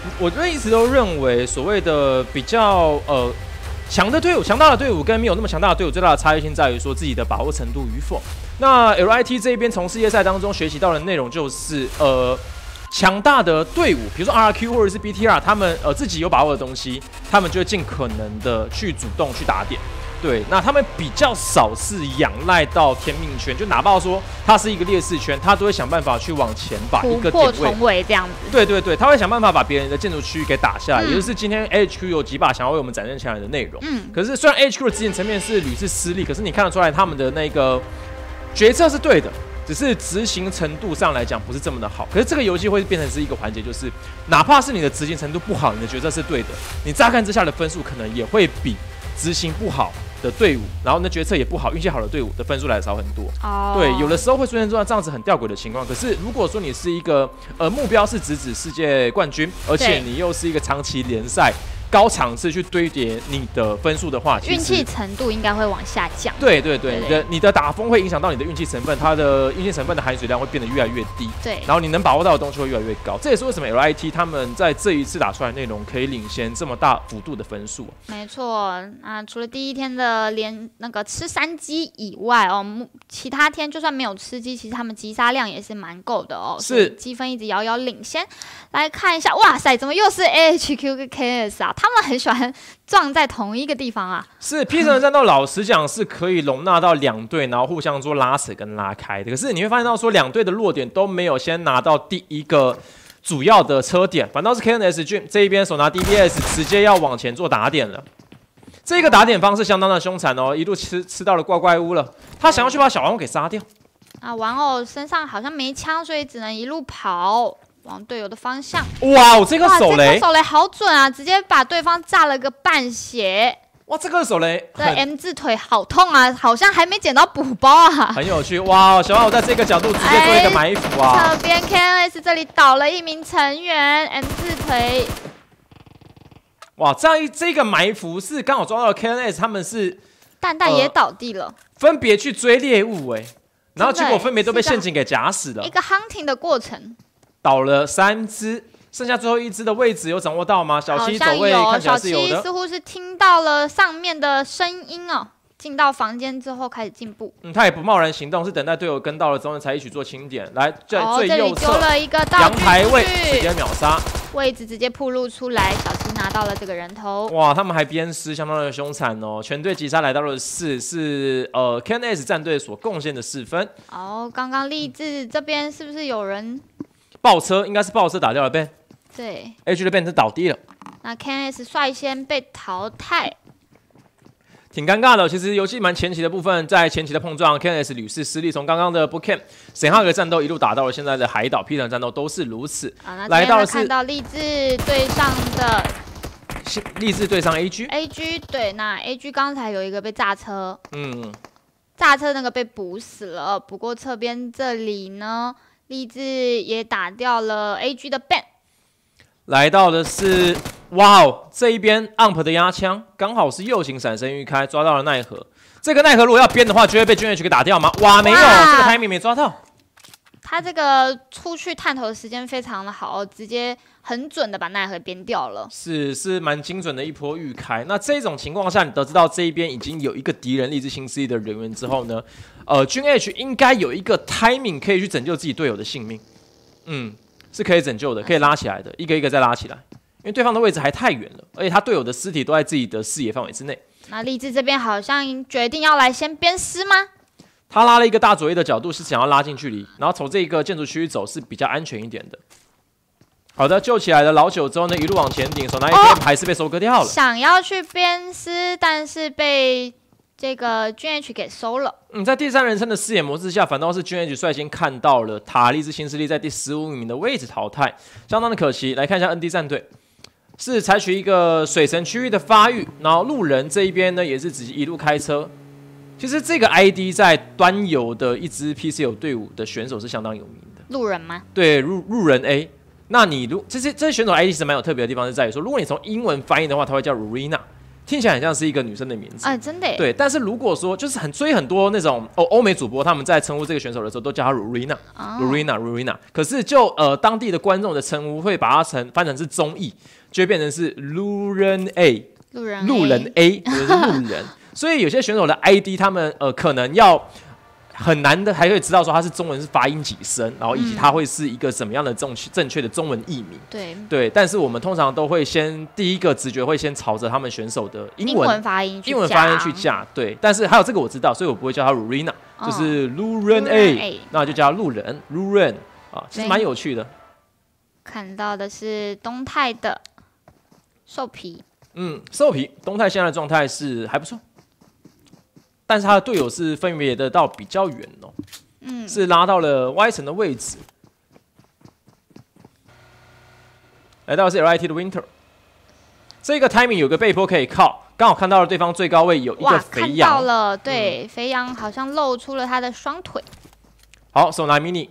我一直都认为所谓的比较强大的队伍跟没有那么强大的队伍最大的差异性在于说自己的把握程度与否。那 LIT 这一边从世界赛当中学习到的内容就是强大的队伍，比如说 RQ 或者是 BTR， 他们自己有把握的东西，他们就会尽可能的去主动去打点。对，那他们比较少是仰赖到天命圈，就哪怕说它是一个劣势圈，他都会想办法去往前把一个点位突破重围这样子。 对对对，他会想办法把别人的建筑区域给打下来，也就是今天 HQ 有几把想要为我们展现起来的内容。可是虽然 HQ 的执行层面是屡次失利，可是你看得出来他们的那个决策是对的。只是执行程度上来讲不是这么的好，可是这个游戏会变成是一个环节，就是哪怕是你的执行程度不好，你的决策是对的，你乍看之下的分数可能也会比执行不好的队伍，然后呢决策也不好、运气好的队伍的分数来的少很多。对，有的时候会出现这样子很吊诡的情况。可是如果说你是一个目标是直指世界冠军，而且你又是一个长期联赛高场次去堆叠你的分数的话， 运气程度应该会往下降。 对对对，你的打风会影响到你的运气成分，它的运气成分的含水量会变得越来越低。对，然后你能把握到的东西会越来越高。这也是为什么 LIT 他们在这一次打出来的内容可以领先这么大幅度的分数。 没错，除了第一天的吃3击以外哦，其他天就算没有吃鸡，其实他们击杀量也是蛮够的哦。是，积分一直遥遥领先。来看一下，哇塞，怎么又是 AHQ 跟 KS 啊？他们很喜欢撞在同一个地方啊。 是 P 城的战斗，老实讲是可以容纳到2队，然后互相做拉扯跟拉开的。可是你会发现到说，2队的弱点都没有先拿到第一个主要的车点，反倒是 KNS 这一边手拿 DBS， 直接要往前做打点了。这个打点方式相当的凶残哦，一路吃到了怪物了。他想要去把小玩偶给杀掉。 玩偶身上好像没枪，所以只能一路跑。往队友的方向， 哇！这个手雷， 这个手雷好准啊，直接把对方炸了个半血。 哇，这个手雷， 对 M 字腿好痛啊，好像还没捡到补包啊。 很有趣，哇！小王我在这个角度直接做一个埋伏啊。 这边 KNS 这里倒了一名成员 M 字腿。 哇，这个埋伏是刚好抓到了 KNS， 他们是蛋也倒地了， 分别去追猎物然后结果分别都被陷阱给夹死了。 一个 hunting 的过程。 倒了3只，剩下最后1只的位置有掌握到吗？小七走位看起来是有的。 小七似乎是听到了上面的声音哦，进到房间之后开始进步。 他也不贸然行动，是等待队友跟到了之后才一起做清点。来，在最右侧丢了一个阳台位，直接秒杀， 位置直接暴露出来。小七拿到了这个人头。 哇，他们还鞭尸，相当的凶残哦。全队击杀来到了4，是KNS 战队所贡献的4分。 刚刚励志这边是不是有人？ 爆车应该是爆车打掉了 Ben， 对 ，H 的 Ben 是倒地了。 那 KNS 率先被淘汰， 挺尴尬的。其实游戏蛮前期的部分，在前期的碰撞 ，KNS 屡试失利，从刚刚的 Bootcamp 沈浩格战斗一路打到了现在的海岛 P 城战斗都是如此。 来到看到励志对上的励志对上 AG， 对，那 AG 刚才有一个被炸车，炸车那个被补死了。不过侧边这里呢？励志也打掉了 AG 的 ban， 来到的是哇哦，这一边 UMP 的压枪刚好是右行闪身欲开，抓到了奈何。这个奈何如果要编的话，就会被 GH 给打掉吗？哇，没有，这个 timing 没抓到。 他这个出去探头的时间非常的好，直接很准的把奈何编掉了。是蛮精准的一波预开。那这种情况下，你得知到这一边已经有一个敌人励志新势力的人员之后呢，君 H 应该有一个 timing 可以去拯救自己队友的性命。是可以拯救的，可以拉起来的，一个一个再拉起来。因为对方的位置还太远了，而且他队友的尸体都在自己的视野范围之内。 那励志这边好像决定要来先鞭尸吗？ 他拉了一个大左翼的角度，是想要拉近距离，然后从这个建筑区域走是比较安全一点的。好的，救起来了老九之后呢，一路往前顶，手拿 AKM 还是被收割掉了。 想要去鞭尸，但是被这个 GH 给收了。 在第3人称的视野模式下，反倒是 GH 率先看到了塔利兹新势力在第15名的位置淘汰，相当的可惜。来看一下 ND 战队。是采取一个水神区域的发育，然后路人这一边呢也是直接一路开车。其实这个 ID 在端游的一支 PCL 队伍的选手是相当有名的。 路人吗？ 对，路人 A。那你这些选手 ID 其实蛮有特别的地方，是在于说，如果你从英文翻译的话，它会叫 Rurina， 听起来很像是一个女生的名字， 真的耶。 对，但是如果说就是所以很多那种欧美主播他们在称呼这个选手的时候都叫她 Rurina， 可是就当地的观众的称呼会把它翻成是中译，就会变成是路人 A， 路人 A 或者是路人，所以有些选手的 ID 他们可能要。很难的，还可以知道说他是中文是发音几声，然后以及他会是一个什么样的正确的中文译名。对，但是我们通常都会第一个直觉会先朝着他们选手的英文发音去架。对，但是还有这个我知道，所以我不会叫他 Rurina， 就是路人 A， 那就叫路人啊，其实蛮有趣的。 看到的是东泰的兽皮， 兽皮，东泰现在的状态是还不错。但是他的队友是分别的到比较远哦，是拉到了 Y 层的位置，来到的是 LIT 的 Winter， 这个 timing 有个背坡可以靠，刚好看到了对方最高位有一个肥羊， 看到了，对，肥羊好像露出了他的双腿。 好，手拿 mini，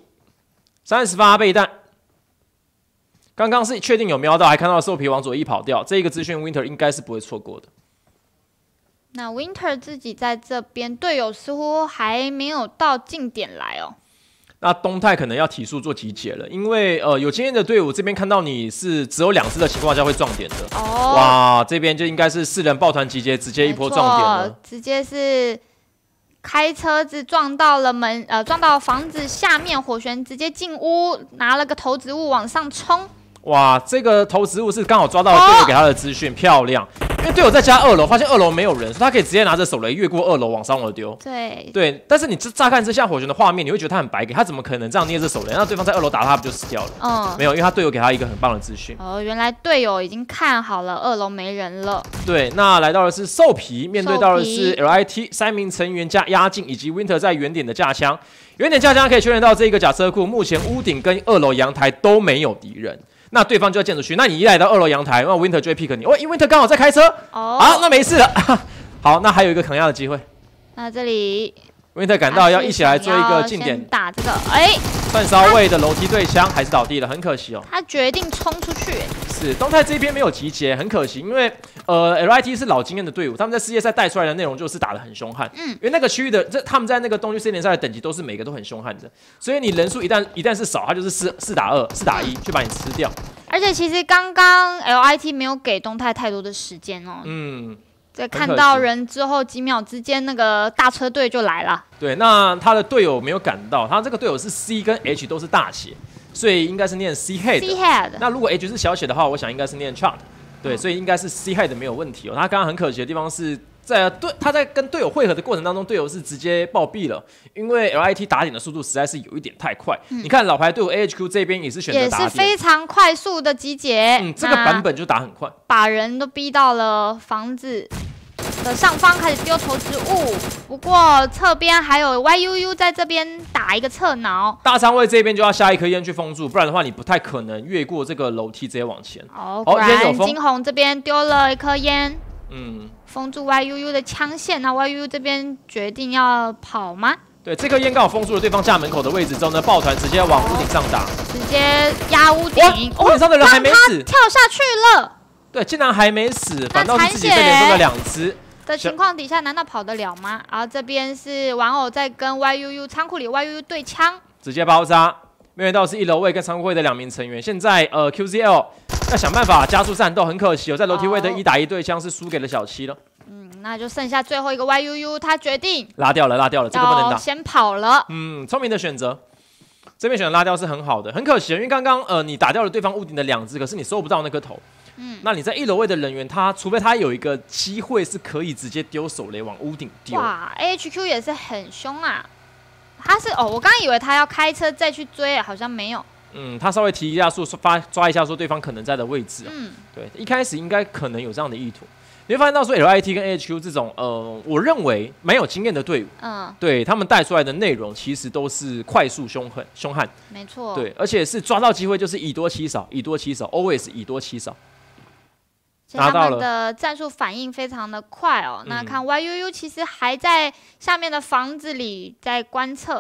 30发备弹，刚刚是确定有瞄到，还看到兽皮往左翼跑掉，这个资讯 Winter 应该是不会错过的。 那 Winter 自己在这边，队友似乎还没有到近点来哦。 那东泰可能要提速做集结了，因为有经验的队伍这边看到你是只有2只的情况下会撞点的。哇，这边就应该是4人抱团集结，直接一波撞点了， 直接是开车子撞到了撞到房子下面，火旋直接进屋，拿了个投掷物往上冲。 哇，这个投掷物是刚好抓到了队友给他的资讯，漂亮。因为队友在家2楼，发现2楼没有人，所以他可以直接拿着手雷越过2楼往3楼丢。对，但是你乍看之下火旋的画面，你会觉得他很白给，他怎么可能这样捏着手雷？那对方在2楼打他不就死掉了？没有，因为他队友给他一个很棒的资讯。 原来队友已经看好了2楼没人了。 对，那来到的是兽皮，面对到的是 LIT 3名成员加压境以及 Winter 在原点的架枪。原点架枪可以确认到这个假车库目前屋顶跟2楼阳台都没有敌人。那对方就要建筑区，那你一来到2楼阳台，那 Winter 就会 pick 你。因为 Winter 刚好在开车，那没事了。好，那还有一个扛压的机会。 那这里 Winter 赶到要一起来做一个近点打这个， 串烧位的楼梯对枪还是倒地了，很可惜哦。 他决定冲出去。 是东泰这边没有集结，很可惜，因为LIT 是老经验的队伍，他们在世界赛带出来的内容就是打得很凶悍。因为那个区域的他们在那个东区世联赛的等级都是每个都很凶悍的，所以你人数一旦是少，他就是4打2、4打1去把你吃掉。 而且其实刚刚 LIT 没有给东泰太多的时间哦。在看到人之后，几秒之间那个大车队就来了。 对，那他的队友没有赶到，他这个队友是 C 跟 H 都是大写，所以应该是念 C head。那如果 H 是小写的话，我想应该是念 chart。对，所以应该是 C head 没有问题哦。他刚刚很可惜的地方是他在跟队友汇合的过程当中，队友是直接暴毙了，因为 LIT 打点的速度实在是有一点太快。你看老牌队友 AHQ 这边也是选择打点， 也是非常快速的集结。 这个版本就打很快， 把人都逼到了房子的上方开始丢投掷物，不过侧边还有 YUU 在这边打一个侧挠， 大仓位这边就要下一颗烟去封住，不然的话你不太可能越过这个楼梯直接往前。 果然金红这边丢了一颗烟，封住 YUU 的枪线。那 YUU 这边决定要跑吗？ 对，这颗烟刚好封住了对方家门口的位置之后呢，抱团直接往屋顶上打， 直接压屋顶。 屋顶上的人还没死， 跳下去了。 对，竟然还没死，反倒是自己被连中了2只。 的情况底下，难道跑得了吗？然后这边是玩偶在跟 YUU 仓库里 YUU 对枪， 直接包扎。面对到是1楼位跟仓库位的2名成员，现在QZL 要想办法加速战斗，很可惜在楼梯位的1打1对枪是输给了小七了。 那就剩下最后一个 YUU， 他决定拉掉了，这个不能打， 先跑了。 聪明的选择。这边选择拉掉是很好的，很可惜，因为刚刚你打掉了对方屋顶的2只，可是你收不到那颗头。那你在1楼位的人员，除非他有一个机会是可以直接丢手雷往屋顶丢。 哇 ，AHQ 也是很凶啊！他是我刚刚以为他要开车再去追，好像没有。 他稍微提一下说抓一下说对方可能在的位置。对，一开始应该可能有这样的意图。你会发现到说 LIT 跟 AHQ 这种我认为蛮有经验的队伍，对他们带出来的内容其实都是快速凶悍， 没错， 对，而且是抓到机会就是以多欺少，always 以多欺少。 他们的战术反应非常的快哦。那看 YUU 其实还在下面的房子里在观测。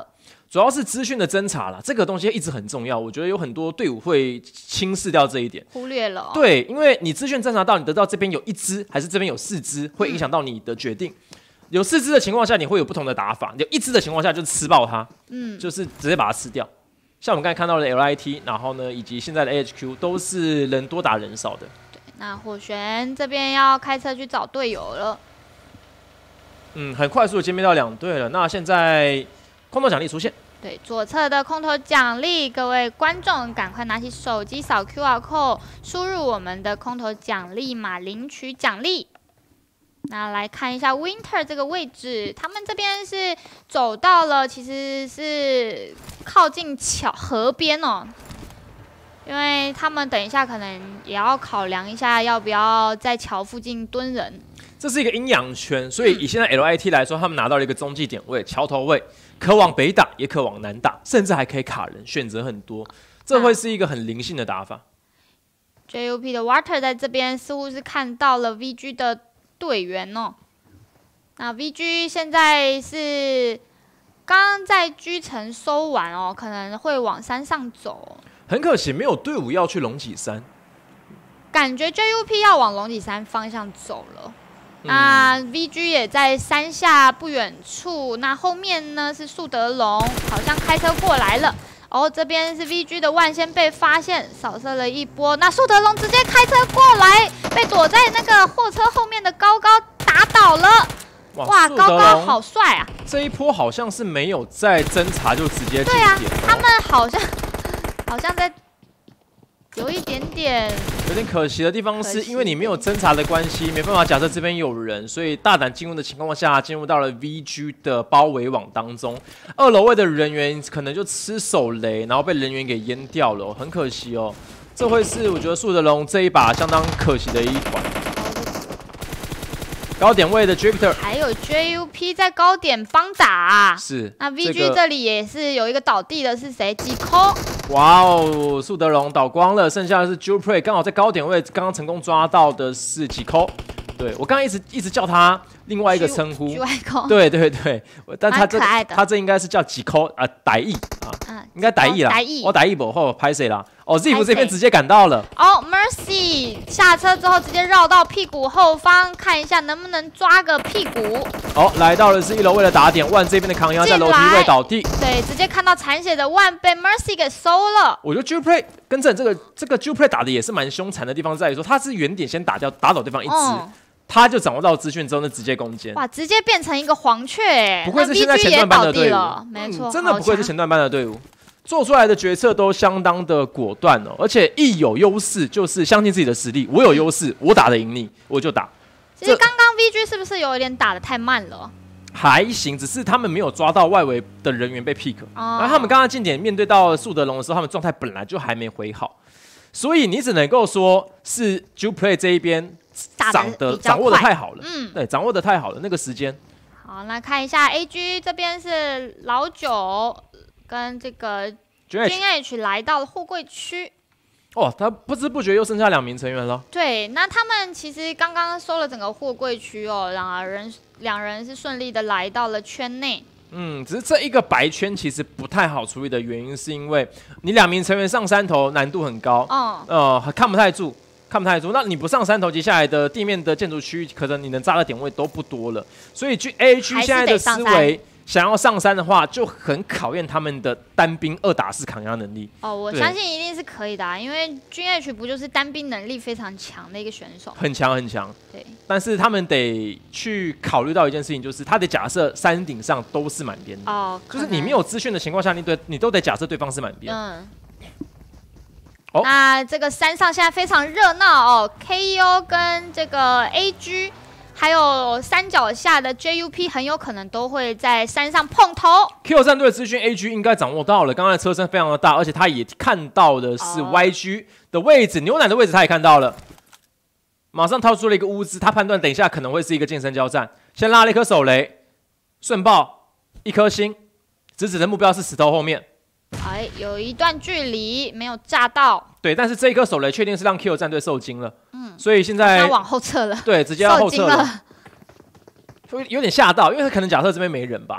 主要是资讯的侦查啦，这个东西一直很重要。我觉得有很多队伍会轻视掉这一点， 忽略了。 对，因为你资讯侦查到，你得到这边有1只还是这边有4只，会影响到你的决定。有4只的情况下，你会有不同的打法；有1只的情况下，就是吃爆它，就是直接把它吃掉。像我们刚才看到的 LIT， 然后呢，以及现在的 AHQ 都是人多打人少的。 对，那火璇这边要开车去找队友了。 很快速的歼灭到2队了。那现在空投奖励出现。 对，左侧的空投奖励，各位观众赶快拿起手机扫 QR code， 输入我们的空投奖励码领取奖励。那来看一下 Winter 这个位置，他们这边是走到了，其实是靠近河边哦，因为他们等一下可能也要考量一下要不要在桥附近蹲人。 这是一个阴阳圈，所以以现在 LIT 来说，他们拿到了一个中继点位，桥头位，可往北打，也可往南打，甚至还可以卡人，选择很多，这会是一个很灵性的打法。 JUP 的 Water 在这边似乎是看到了 VG 的队员哦。那 VG 现在是刚刚在居城收完哦，可能会往山上走。 很可惜，没有队伍要去龙脊山， 感觉 JUP 要往龙脊山方向走了。那 VG 也在山下不远处，那后面呢是树德龙，好像开车过来了。这边是 VG 的万仙被发现，扫射了一波。那树德龙直接开车过来，被躲在那个货车后面的高高打倒了。哇，高高好帅啊！ 这一波好像是没有在侦查就直接进点。 对啊，他们好像在。有一点可惜的地方是，因为你没有侦查的关系，没办法假设这边有人，所以大胆进入的情况下，进入到了 VG 的包围网当中。2楼位的人员可能就吃手雷，然后被人员给淹掉了，很可惜哦。这会是我觉得树德龙这一把相当可惜的一团。高点位的 Jupiter， 还有 JUP 在高点帮打， 是。 那 VG 这里也是有一个倒地的，是谁？几扣？ 哇哦，树德龙倒光了，剩下的是 Jupiter， 刚好在高点位，刚刚成功抓到的是几扣。对我刚刚一直叫他另外一个称呼，对对对，但他这应该是叫几扣啊，歹意啊，应该歹意啦，我歹意不后拍谁啦？Ziv 这边直接赶到了。 Mercy 下车之后直接绕到屁股后方，看一下能不能抓个屁股。 来到的是1楼位的打点，万这边的扛压在楼梯位倒地， 对，直接看到残血的万被 Mercy 给收了。 我觉得 Juplay 跟这个 Juplay 打的也是蛮凶残的地方在于说，他是原点先打倒对方一只。他就掌握到资讯之后，呢直接攻坚， 哇，直接变成一个黄雀， 不愧是现在前段班的队伍， 没错， 真的不愧是前段班的队伍，做出来的决策都相当的果断哦，而且一有优势就是相信自己的实力，我有优势，我打得赢你，我就打。 其实刚刚 VG 是不是有一点打得太慢了？ 还行，只是他们没有抓到外围的人员被 pick，然后他们刚刚进点面对到树德龙的时候，他们状态本来就还没回好，所以你只能够说是 Juplay 这一边。掌握的太好了，对，掌握的太好了，那个时间。 好，那看一下 AG 这边是老九跟这个 GH 来到了货柜区。 他不知不觉又剩下2名成员了。 对，那他们其实刚刚收了整个货柜区哦，两人是顺利的来到了圈内。 只是这一个白圈其实不太好处理的原因，是因为你2名成员上山头难度很高，看不太住。那你不上山头，接下来的地面的建筑区，可能你能扎的点位都不多了。所以 AH 现在的思维，想要上山的话，就很考验他们的单兵2打4扛压能力。 我相信一定是可以的，因为 GH 不就是单兵能力非常强的一个选手， 很强。 对， 但是他们得去考虑到一件事情，就是他得假设山顶上都是满编的，就是你没有资讯的情况下，你都得假设对方是满编。 那这个山上现在非常热闹哦 ，KO 跟这个 AG， 还有山脚下的 JUP 很有可能都会在山上碰头。 Q 战队的资讯 AG 应该掌握到了，刚才的车身非常的大，而且他也看到的是 YG 的位置，牛奶的位置他也看到了，马上掏出了一个乌兹，他判断等一下可能会是一个近身交战，先拉了一颗手雷，顺爆1颗星，直指的目标是石头后面。 有一段距离没有炸到， 对，但是这一颗手雷确定是让 Q 战队受惊了，所以现在要往后撤了， 对，直接要后撤了，有点吓到，因为他可能假设这边没人吧，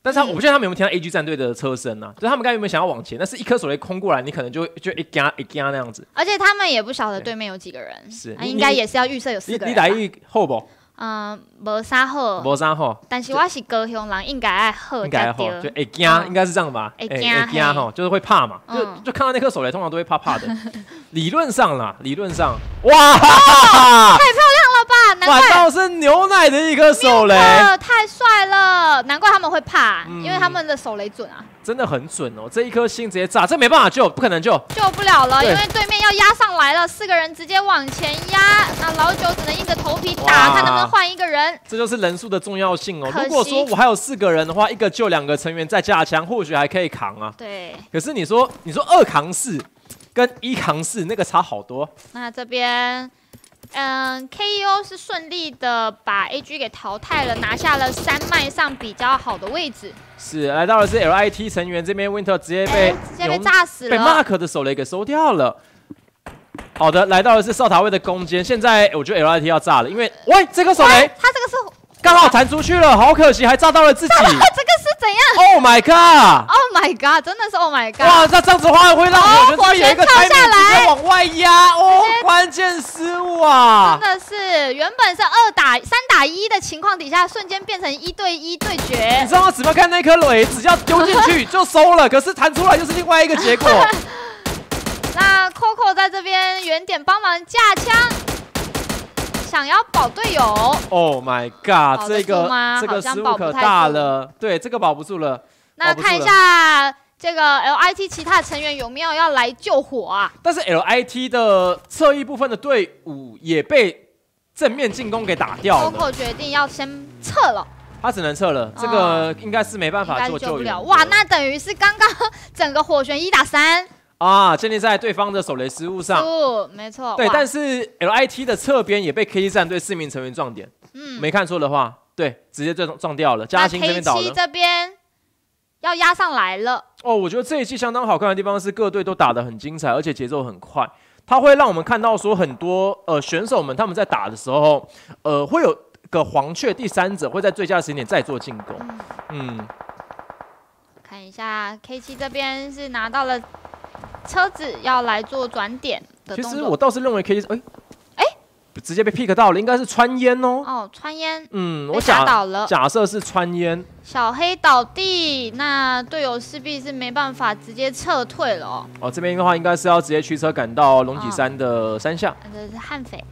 但是我不确定他们有没有听到 AG 战队的车声啊？就是他们刚才有没有想要往前？但是一颗手雷空过来，你可能就一嘎那样子。 而且他们也不晓得对面有几个人， 是， 应该也是要预设有4个人。 你打一好不？ 无啥好， 无啥好。 但是我是高雄人，应该爱好， 应该好，就会惊，应该是这样吧？ 会惊哈，就是会怕嘛，就看到那颗手雷，通常都会怕怕的。理论上，哇， 太漂亮了吧！难怪反倒是牛奶的一颗手雷， 太帅了，难怪他们会怕，因为他们的手雷准啊。 真的很准哦，这一颗星直接炸，这没办法救，不可能救不了了，因为对面要压上来了，4个人直接往前压，那老九只能硬着头皮打，看能不能换一个人。 这就是人数的重要性哦。如果说我还有4个人的话，一个救2个成员再加强，或许还可以扛啊。 对。 可是你说2扛4跟1扛4，那个差好多。 那这边。KEO 是顺利的把 AG 给淘汰了，拿下了3麦上比较好的位置。 是来到的是 LIT 成员这边 ，Winter 直接被炸死了， 被 Mark 的手雷给收掉了。好的，来到的是哨塔位的攻坚，现在我觉得 LIT 要炸了，因为这颗手雷， 他这个是刚好弹出去了，好可惜，还炸到了自己。这个是怎样 ？Oh my god！ Oh my god！ 真的是 Oh my god！ 哇，这样子的话会让火旋跳下来， 直接往外压哦，关键失误啊！ 真的是，原本是3打1的情况底下，瞬间变成1对1对决。 你知道吗？只要看那颗雷，只要丢进去就收了，可是弹出来就是另外一个结果。 那 Coco 在这边原点帮忙架枪。想要保队友 ，Oh my god！ 这个失误可大了，对，这个保不住了。 那看一下这个 LIT 其他成员有没有要来救火啊？ 但是 LIT 的侧翼部分的队伍也被正面进攻给打掉了。 Coco 决定要先撤了， 他只能撤了，这个应该是没办法做救援。 哇，那等于是刚刚整个火旋1打3。 建立在对方的手雷失误上， 没错。 对，但是 LIT 的侧边也被 KT 战队4名成员撞点，没看错的话，对，直接撞掉了。嘉兴这边倒了。 KT 这边要压上来了。 我觉得这一季相当好看的地方是各队都打得很精彩，而且节奏很快。它会让我们看到说很多选手们他们在打的时候，会有个黄雀第3者会在最佳的时间点再做进攻。 看一下 K7 这边是拿到了。车子要来做转点的动作。 其实我倒是认为 K 直接被 pick 到了，应该是穿烟哦。 穿烟。 我假设是穿烟。 小黑倒地，那队友势必是没办法直接撤退了这边的话应该是要直接驱车赶到龙脊山的山下。 这是悍匪。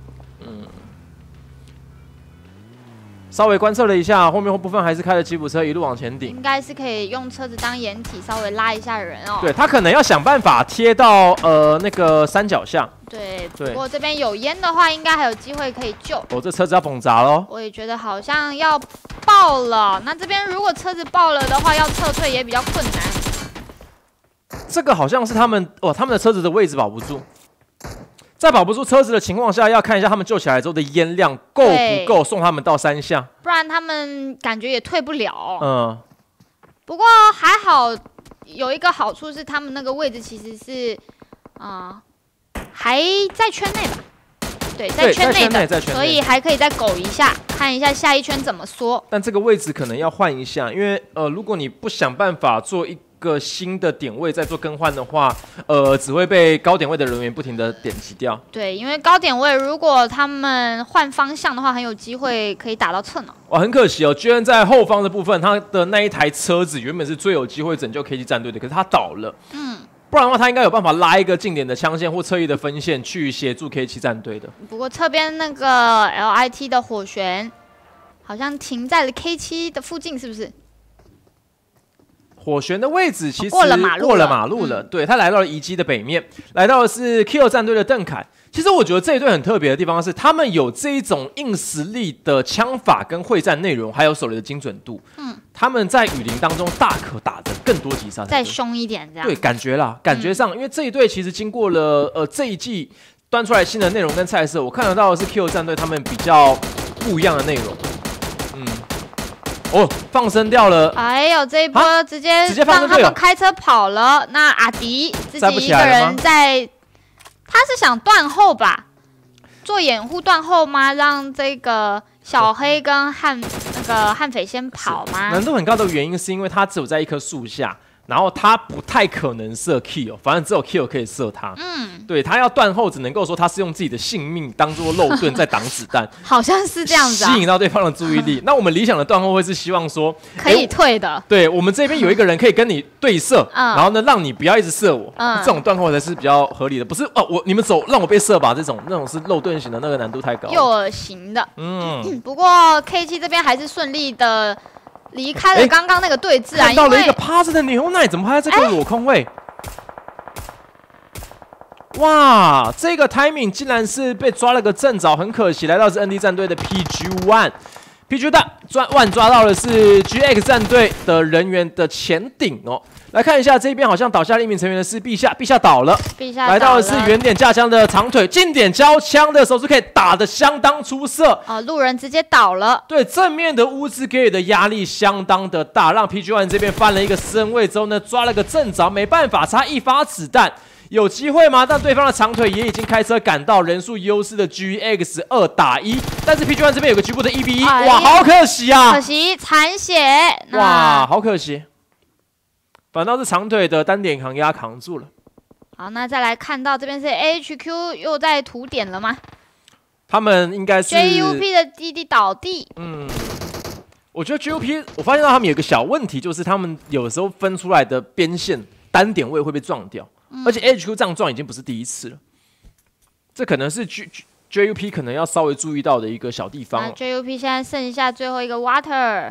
稍微观测了一下，后面部分还是开着吉普车一路往前顶， 应该是可以用车子当掩体，稍微拉一下人对他可能要想办法贴到那个山脚下。 对，不过这边有烟的话，应该还有机会可以救。 这车子要崩砸喽！ 我也觉得好像要爆了。那这边如果车子爆了的话，要撤退也比较困难。 这个好像是他们的车子的位置保不住。在保不住车子的情况下，要看一下他们救起来之后的烟量够不够送他们到山下， 不然他们感觉也退不了。不过还好，有一个好处是他们那个位置其实是还在圈内吧？对，在圈内的，所以还可以再苟一下，看一下下一圈怎么说。 但这个位置可能要换一下，因为如果你不想办法做一个新的点位再做更换的话，只会被高点位的人员不停的点击掉。 对，因为高点位如果他们换方向的话，很有机会可以打到侧脑。 很可惜居然在后方的部分，他的那一台车子原本是最有机会拯救 KT 战队的，可是他倒了。不然的话，他应该有办法拉一个近点的枪线或侧翼的分线去协助 K7 战队的。 不过侧边那个 LIT 的火旋好像停在了 K7 的附近，是不是？ 火旋的位置其实过了马路了，对，他来到了遗迹的北面，来到的是 Kill 战队的邓凯。其实我觉得这一队很特别的地方是，他们有这一种硬实力的枪法跟会战内容，还有手雷的精准度。他们在雨林当中大可打得更多击杀， 再凶一点这样。 对，感觉上，因为这一队其实经过了这一季端出来新的内容跟菜色，我看得到的是 Kill 战队他们比较不一样的内容。放生掉了！ 哎呦，这一波直接让他们开车跑了。那阿迪自己一个人在，他是想断后吧？做掩护断后吗？让这个小黑跟悍匪先跑吗？ 难度很高的原因是因为他只有在一棵树下。然后他不太可能射 kill， 反正只有 kill 可以射他。对他要断后，只能够说他是用自己的性命当做漏盾在挡子弹， 好像是这样子、 吸引到对方的注意力。那我们理想的断后会是希望说可以退的， 对我们这边有一个人可以跟你对射，然后呢让你不要一直射我，这种断后才是比较合理的，不是你们走让我被射吧，那种是漏盾型的，那个难度太高。 诱饵型的，不过 K7 这边还是顺利的。离开了刚刚那个对峙啊， 看到了一个趴着的牛奶，怎么还在这个裸空位？哇，这个 timing 竟然是被抓了个正着，很可惜，来到是 ND 战队的 PG1 抓到的是 GX 战队的人员的前顶哦。来看一下这边，好像倒下了一名成员的是陛下倒了，来到的是原点架枪的长腿，近点交枪的手是可以打得相当出色路人直接倒了。 对，正面的乌兹给予的压力相当的大，让 PG1 这边翻了一个身位之后呢，抓了个正着，没办法，差一发子弹。有机会吗？但对方的长腿也已经开车赶到，人数优势的 GX 2打1，但是 PG1 这边有个局部的1v1，哇，好可惜啊！ 可惜残血， 哇，好可惜。反倒是长腿的单点扛压扛住了。 好，那再来看到这边是 HQ 又在涂点了吗？ 他们应该是 JUP 的弟弟倒地。 我觉得 JUP 我发现到他们有一个小问题，就是他们有时候分出来的边线单点位会被撞掉。而且 HQ 这样撞已经不是第一次了，这可能是 JUP 可能要稍微注意到的一个小地方。 JUP 现在剩下最后一个 Water，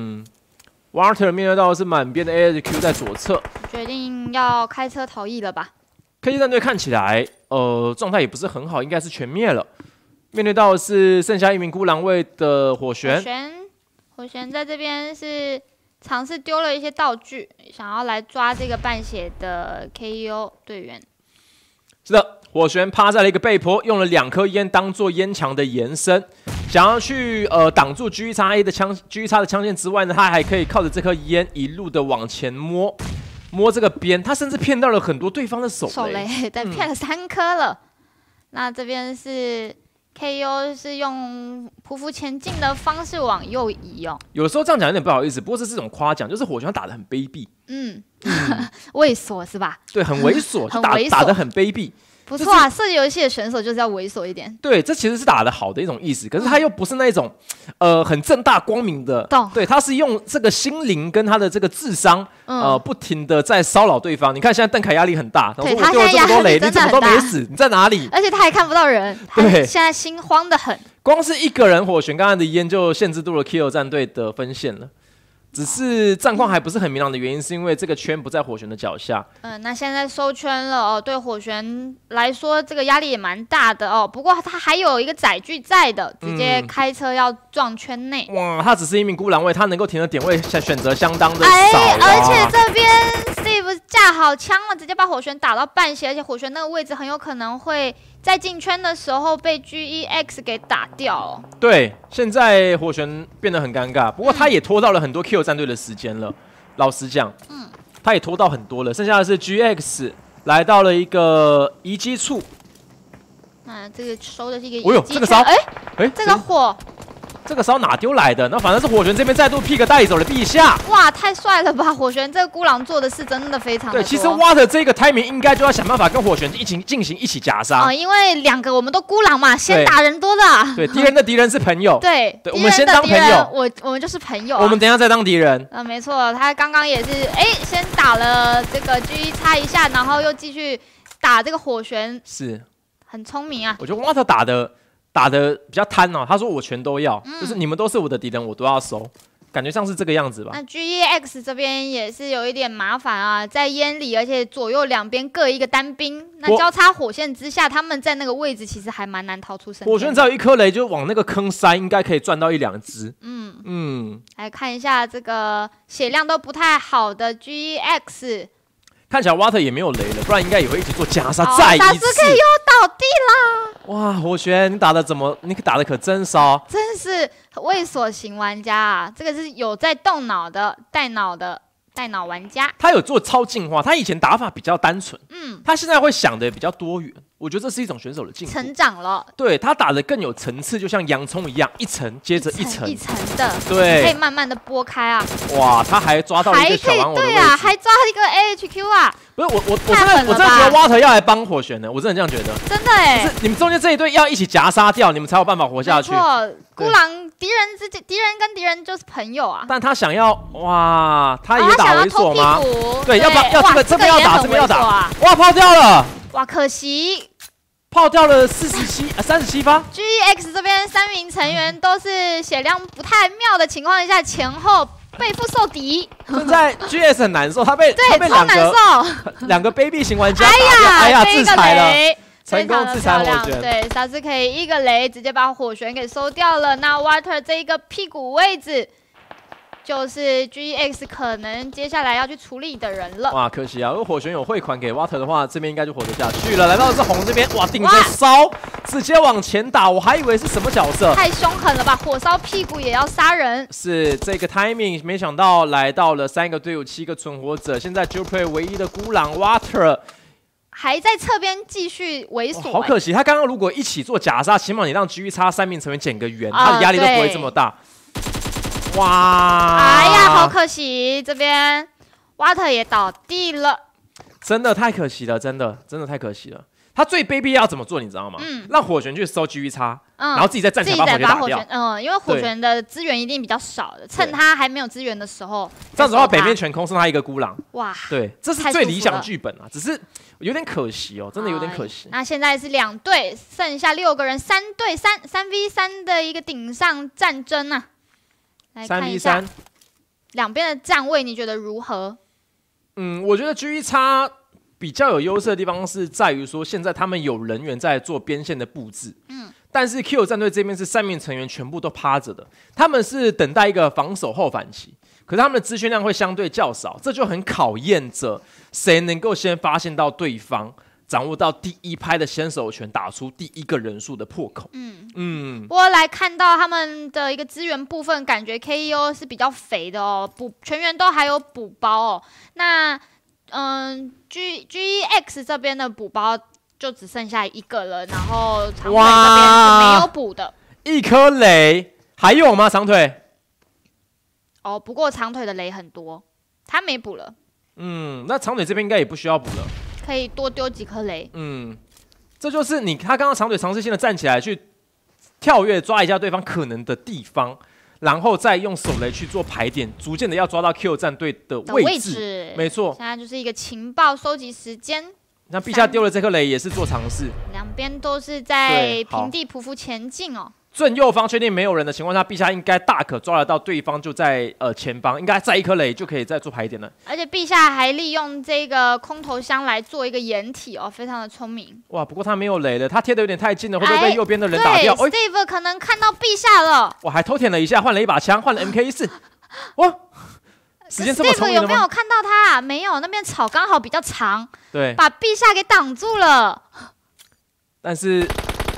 Water 面对到的是满边的 HQ 在左侧， 决定要开车逃逸了吧 ？K7 战队看起来状态也不是很好，应该是全灭了。面对到的是剩下一名孤狼卫的火旋在这边是。尝试丢了一些道具，想要来抓这个半血的 KO 队员。是的， 火旋趴在了一个背坡，用了2颗烟当做烟墙的延伸，想要去挡住 GXA 的枪线之外呢，他还可以靠着这颗烟一路的往前摸这个边，他甚至骗到了很多对方的手雷， 对，骗了3颗了。那这边是。KO 是用匍匐前进的方式往右移哦。 有时候这样讲有点不好意思，不过这是一种夸奖，就是火拳打得很卑鄙， 猥琐是吧？ 对，很猥琐，打得很卑鄙。 不错啊，射击游戏的选手就是要猥琐一点。 对，这其实是打得好的一种意思，可是他又不是那种很正大光明的，对，他是用这个心灵跟他的这个智商，不停的在骚扰对方。你看现在邓凯压力很大， 对， 他丢了这么多雷，你怎么都没死？你在哪里？ 而且他还看不到人，对，现在心慌得很。 光是一个人火旋刚刚的烟就限制住了 Kill 战队的分线了。只是战况还不是很明朗的原因，是因为这个圈不在火旋的脚下。 那现在收圈了哦，对火旋来说这个压力也蛮大的哦。不过他还有一个载具在的，直接开车要撞圈内。 哇，他只是一名孤狼卫，他能够停的点位选择相当的少而且这边 Steve 架好枪了，直接把火旋打到半血，而且火旋那个位置很有可能会在进圈的时候被 GEX 给打掉哦。 对，现在火旋变得很尴尬，不过他也拖到了很多 Kill 战队的时间了。老实讲，他也拖到很多了。剩下的是 GX 来到了一个遗迹处。 这个收的是一个遗迹。哦呦， 这个烧， 这个火。 这个烧哪丢来的？那反正是火旋这边再度 pick 带走了陛下。 哇，太帅了吧！火旋这个孤狼做的事真的非常的多。 对，其实挖的这个 timing 应该就要想办法跟火旋一起夹杀。 因为两个我们都孤狼嘛，先打人多的。 对，敌人的敌人是朋友。 对， 我们先当朋友。 我们就是朋友。 我们等一下再当敌人。 没错，他刚刚也是先打了这个 G 插一下，然后又继续打这个火旋， 是很聪明啊。 我觉得挖特打得比较贪哦，他说我全都要，就是你们都是我的敌人，我都要收，感觉像是这个样子吧。 那 GEX 这边也是有一点麻烦啊，在烟里，而且左右两边各一个单兵，那交叉火线之下，他们在那个位置其实还蛮难逃出生天。 火旋只要一颗雷就往那个坑塞，应该可以赚到1-2只。 来看一下这个血量都不太好的 GEX。 看起来 Water 也没有雷了，不然应该也会一起做加杀再一次。 打斯 K 又倒地啦！ 哇，火旋，你打的可真骚， 真是猥琐型玩家啊！这个是有在动脑的带脑玩家。 他有做超进化，他以前打法比较单纯，他现在会想的比较多元。 我觉得这是一种选手的进步， 成长了。 对他打得更有层次，就像洋葱一样，一层接着一层一层的， 对， 可以慢慢的剥开啊。 哇，他还抓到一个小玩偶的位置， 对啊，还抓一个 AHQ 啊。 不是我真的觉得 Water 要来帮火旋的，我真的这样觉得。 真的哎， 是你们中间这一队要一起夹杀掉，你们才有办法活下去。 没错，孤狼敌人跟敌人就是朋友啊。 但他想要哇，他也打猥琐吗？对，要这边要打，这边要打。哇，抛掉了。哇， 可惜。 炮掉了37发。 GEX 这边3名成员都是血量不太妙的情况下，前后背负受敌。 现在 GS 很难受，他被两个卑鄙型玩家哎呀制裁了，成功制裁火旋。 对，萨斯可以一个雷直接把火旋给收掉了。那 Water 这一个屁股位置，就是 GX 可能接下来要去处理的人了。 哇，可惜啊！如果火旋有汇款给 Water 的话，这边应该就活得下去了。来到的是红这边，哇，顶着烧，直接往前打，我还以为是什么角色， 太凶狠了吧！火烧屁股也要杀人。 是这个 timing， 没想到来到了3个队伍7个存活者，现在 Juplay 唯一的孤狼 Water 还在侧边继续猥琐。 好可惜，他刚刚如果一起做假杀，起码你让 GE 叉3名成员减个圆，他的压力都不会这么大。哇！ 哎呀，好可惜，这边 Water 也倒地了， 真的太可惜了，真的太可惜了。他最卑鄙要怎么做，你知道吗？让火旋去收 GE 叉，然后自己再站起来把火旋打掉。 因为火旋的资源一定比较少的，趁他还没有资源的时候， 这样子的话，北面全空，剩他一个孤狼。 哇， 对，这是最理想剧本啊，只是有点可惜哦，真的有点可惜。 那现在是2队，剩下6个人，3对3v3的一个顶上战争啊。来看一下两边的站位，你觉得如何？ 我觉得 GE 叉比较有优势的地方是在于说，现在他们有人员在做边线的布置。但是 Q 战队这边是3名成员全部都趴着的，他们是等待一个防守后反击，可是他们的资讯量会相对较少，这就很考验着谁能够先发现到对方，掌握到第一拍的先手权，打出第一个人数的破口。 不过来看到他们的一个资源部分，感觉 KEO 是比较肥的哦，全员都还有补包哦。那GEX 这边的补包就只剩下1个了，然后长腿这边是没有补的。 1颗雷还有吗？长腿？ 哦，不过长腿的雷很多，他没补了。 那长腿这边应该也不需要补了。 可以多丢几颗雷。 这就是他刚刚长腿尝试性的站起来去跳跃抓一下对方可能的地方，然后再用手雷去做排点，逐渐的要抓到 Q 战队的位置。没错， 现在就是一个情报收集时间。 那陛下丢了这颗雷也是做尝试， 两边都是在平地匍匐前进哦。 正右方确定没有人的情况下，陛下应该大可抓得到对方就在前方，应该再1颗雷就可以再做排点了。 而且陛下还利用这个空投箱来做一个掩体哦，非常的聪明。 哇，不过他没有雷了，他贴的有点太近了，会不会被右边的人打掉？ 对 ，Steve 可能看到陛下了。 哇，还偷舔了一下，换了一把枪，换了 MK14。哇，时间这么聪明了吗？ Steve 有没有看到他？没有，那边草刚好比较长， 对， 把陛下给挡住了。 但是。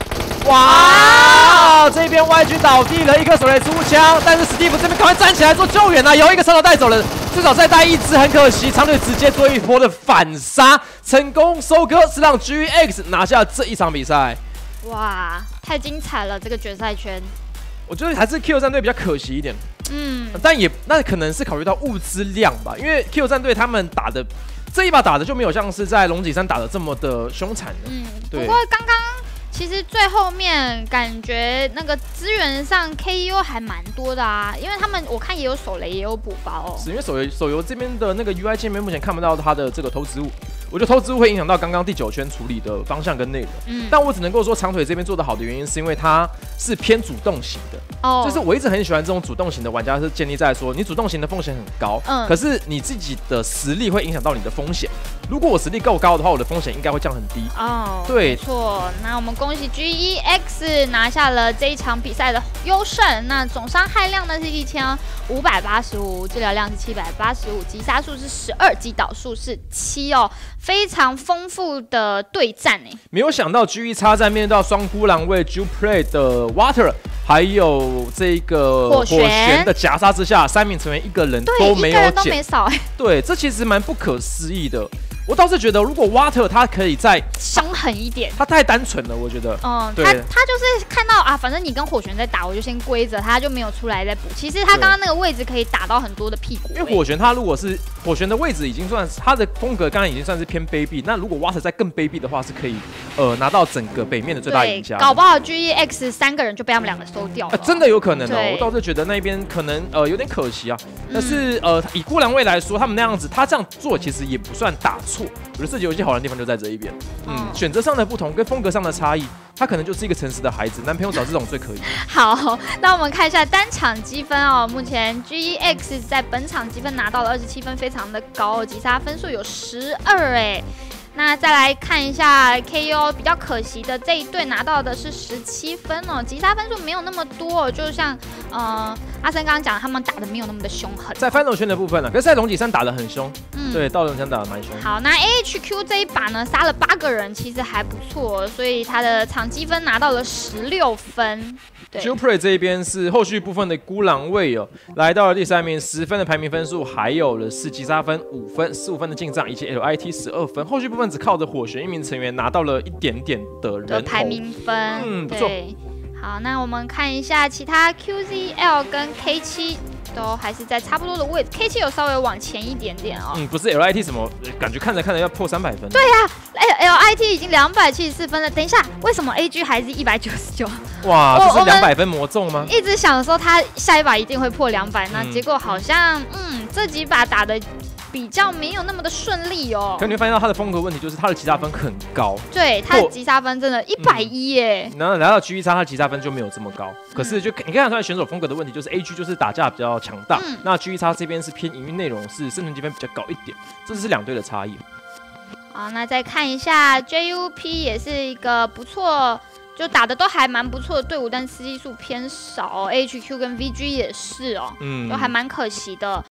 哇！这边 YG 倒地了，1颗手雷出枪，但是史蒂夫这边赶快站起来做救援啊！有1个杀手带走了，最少再带1只，很可惜，长腿直接做一波的反杀，成功收割，是让 GX 拿下这一场比赛。 哇，太精彩了，这个决赛圈。 我觉得还是 Q 战队比较可惜一点，但也那可能是考虑到物资量吧，因为 Q 战队他们打的这一把打的就没有像是在龙脊山打的这么的凶残的。 不过刚刚。其实最后面感觉那个资源上 KEO 还蛮多的啊，因为他们我看也有手雷也有补包哦。 是因为手游这边的那个 UI 界面目前看不到它的这个投掷物，我觉得投掷物会影响到刚刚第9圈处理的方向跟内容。但我只能够说长腿这边做的好的原因是因为它是偏主动型的。就是我一直很喜欢这种主动型的玩家，是建立在说你主动型的风险很高，可是你自己的实力会影响到你的风险。如果我实力够高的话，我的风险应该会降很低。对， 没错。那我们恭喜 GEX 拿下了这一场比赛的优胜。那总伤害量呢是1585，治疗量是785，击杀数是12，击倒数是7哦，非常丰富的对战哎。 没有想到 GE 叉在面对到双孤狼为 Juplay 的 Water。还有这个火旋的夹杀之下，3名成员1个人都没有减， 都没少。 对，这其实蛮不可思议的。 我倒是觉得，如果 Water 他可以再凶狠一点， 他太单纯了，我觉得。 他就是看到啊，反正你跟火旋在打，我就先归着，他就没有出来再补。其实他刚刚那个位置可以打到很多的屁股。 因为火旋他如果是火旋的位置已经算他的风格，刚刚已经算是偏卑鄙。那如果 Water 再更卑鄙的话，是可以拿到整个北面的最大赢家。 搞不好 GEX 3个人就被他们2个收掉了。 真的有可能哦，我倒是觉得那边可能有点可惜啊。但是以孤狼卫来说，他们那样子，他这样做其实也不算打错。我觉得射击游戏好玩的地方就在这一边，选择上的不同跟风格上的差异，他可能就是一个诚实的孩子，男朋友找这种最可以。 好，那我们看一下单场积分哦，目前 GEX 在本场积分拿到了27分，非常的高，击杀分数有12哎。那再来看一下 KO， 比较可惜的这一队拿到的是17分哦，击杀分数没有那么多，就像阿森刚刚讲，他们打的没有那么的凶狠。 在 Final 圈的部分呢，可是在龙脊山打的很凶，对，到龙脊山打的蛮凶。 好，那 AHQ 这一把呢，杀了8个人，其实还不错，所以他的场积分拿到了16分。 Juprey 这一边是后续部分的孤狼卫哦，来到了第3名，10分的排名分数，还有了4击杀分5分，15分的进账，以及 LIT 12分。后续部分只靠着火旋1名成员拿到了一点点的人排名分， 不错。 好，那我们看一下其他 QZL 跟 K7。都还是在差不多的位置 ，K7 有稍微往前一点点哦。 不是 LIT 什么，感觉看着要破300分。 对呀，LIT 已经274分了。等一下，为什么 AG 还是199？ 哇，这是200分魔咒吗？ 一直想说他下一把一定会破200，那结果好像这几把打的比较没有那么的顺利哦。 可你会发现到他的风格问题，就是他的击杀分很高。 对，他的击杀分真的110耶。 然后来到 GE 他的击杀分就没有这么高。可是就你看得出来选手风格的问题，就是 AG 就是打架比较强大，那 GE 这边是偏营运内容，是生存积分比较高一点，这是2队的差异。 好，那再看一下 JUP 也是一个不错。就打的都还蛮不错的队伍，但是吃鸡数偏少哦。HQ 跟 VG 也是哦，都还蛮可惜的。